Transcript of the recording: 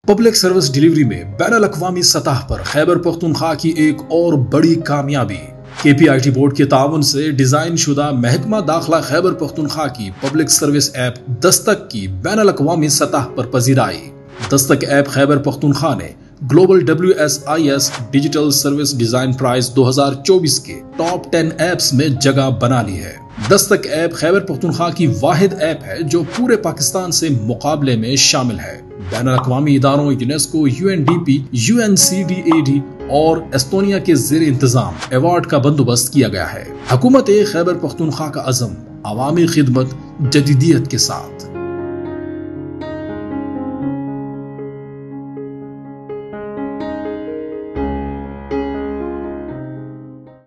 Public service delivery में बैनुल-अक़वामी सतह पर खैबर पख्तूनख्वा की एक और बड़ी कामयाबी। KPIT बोर्ड के ताउन से डिजाइन शुदा महकमा दाखिला खैबर पख्तूनख्वा की पब्लिक सर्विस ऐप दस्तक की बैनुल-अक़वामी सतह पर पजीराई। दस्तक ऐप खैबर पख्तूनख्वा ने global WSIS digital service design prize 2024 के टॉप 10 ऐप्स में जगह बना ली है। दस्तक ऐप खैबर पख्तूनख्वा की वाहिद ऐप है जो पूरे पाकिस्तान से मुकाबले में शामिल है। बैनुल-अक़वामी इदारों यूनेस्को, UNDP, UNCDAD और एस्तोनिया के ज़ेर इंतजाम अवार्ड का बंदोबस्त किया गया है। हुकूमत खैबर पख्तूनख्वा का अज़म अवामी खिदमत जदीदियत के साथ।